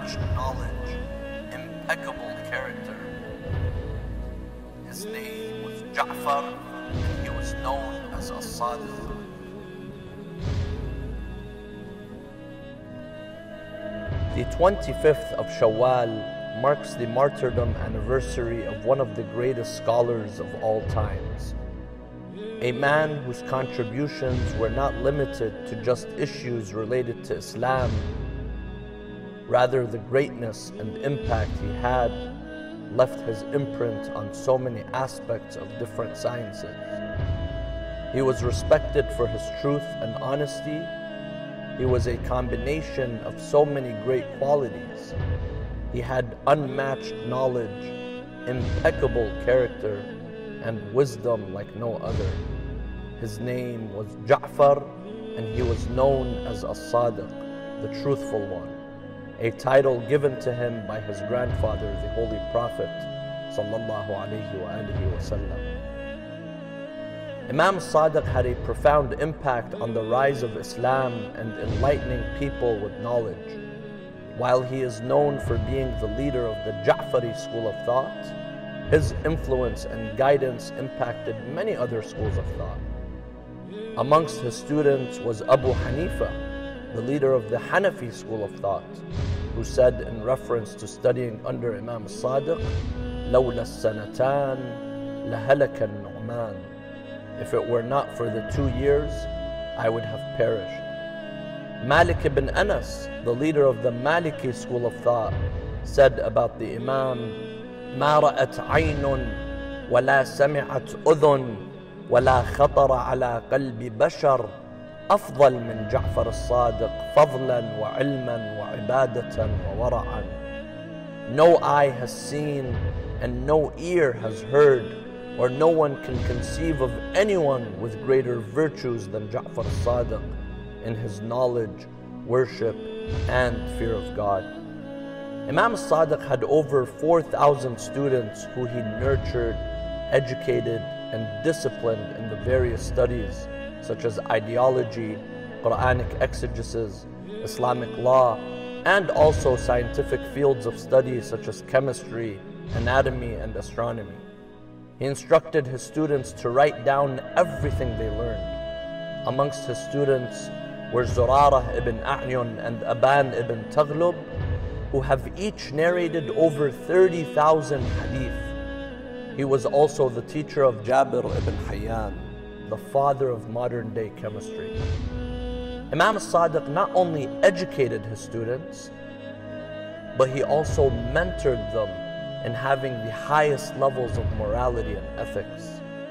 unmatched knowledge, impeccable character. His name was Ja'far, and he was known as As-Sadiq. The 25th of Shawwal marks the martyrdom anniversary of one of the greatest scholars of all times. A man whose contributions were not limited to just issues related to Islam. Rather, the greatness and impact he had left his imprint on so many aspects of different sciences. He was respected for his truth and honesty. He was a combination of so many great qualities. He had unmatched knowledge, impeccable character, and wisdom like no other. His name was Ja'far, and he was known as As-Sadiq, the truthful one, a title given to him by his grandfather, the Holy Prophet sallallahu alaihi wasallam. Imam Sadiq had a profound impact on the rise of Islam and enlightening people with knowledge. While he is known for being the leader of the Ja'fari school of thought, his influence and guidance impacted many other schools of thought. Amongst his students was Abu Hanifa, the leader of the Hanafi school of thought, who said in reference to studying under Imam Sadiq, لَوْلَا السَّنَتَانِ لَهَلَكَ النُّعْمَانِ. If it were not for the 2 years, I would have perished. Malik ibn Anas, the leader of the Maliki school of thought, said about the Imam, مَا رَأَتْ عَيْنٌ وَلَا سَمِعَتْ أُذُنٌ وَلَا خَطَرَ عَلَى قَلْبِ بَشَرٍ أفضل من جعفر الصادق فضلا وعلما وعبادة وورعا. No eye has seen and no ear has heard, or no one can conceive of anyone with greater virtues than Ja'far al-Sadiq in his knowledge, worship, and fear of God. Imam al-Sadiq had over 4,000 students who he nurtured, educated, and disciplined in the various studies such as ideology, Quranic exegesis, Islamic law, and also scientific fields of study such as chemistry, anatomy, and astronomy. He instructed his students to write down everything they learned. Amongst his students were Zurarah ibn A'yun and Aban ibn Taghlub, who have each narrated over 30,000 hadith. He was also the teacher of Jabir ibn Hayyan, the father of modern-day chemistry. Imam al-Sadiq not only educated his students, but he also mentored them in having the highest levels of morality and ethics.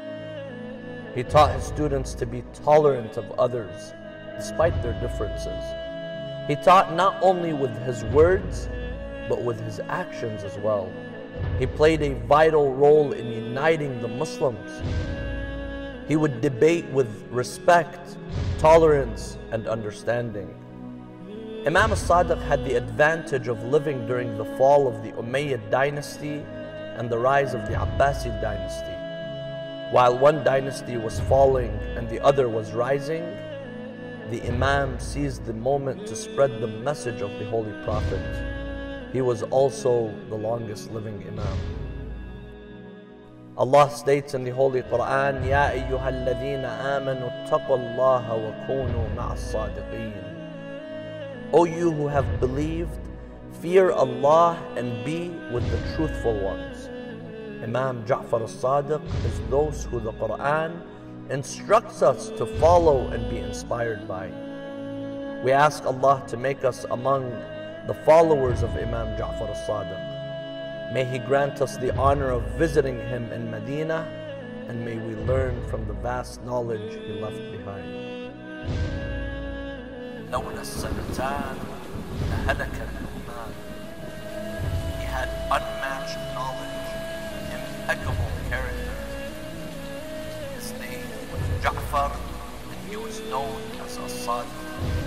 He taught his students to be tolerant of others, despite their differences. He taught not only with his words, but with his actions as well. He played a vital role in uniting the Muslims. He would debate with respect, tolerance, and understanding. Imam al-Sadiq had the advantage of living during the fall of the Umayyad dynasty and the rise of the Abbasid dynasty. While one dynasty was falling and the other was rising, the Imam seized the moment to spread the message of the Holy Prophet. He was also the longest living Imam. Allah states in the Holy Quran, يَا أَيُّهَا الَّذِينَ آمَنُوا اتَّقُوا اللَّهَ وَكُونُوا مَعَ الصَّادِقِينَ. O you who have believed, fear Allah and be with the truthful ones. Imam Ja'far al-Sadiq is those who the Quran instructs us to follow and be inspired by. We ask Allah to make us among the followers of Imam Ja'far al-Sadiq. May He grant us the honor of visiting him in Medina, and may we learn from the vast knowledge he left behind. لولا السنتان لهلك النعمان. He had unmatched knowledge, impeccable character. His name was Ja'far, and he was known as As-Sadiq.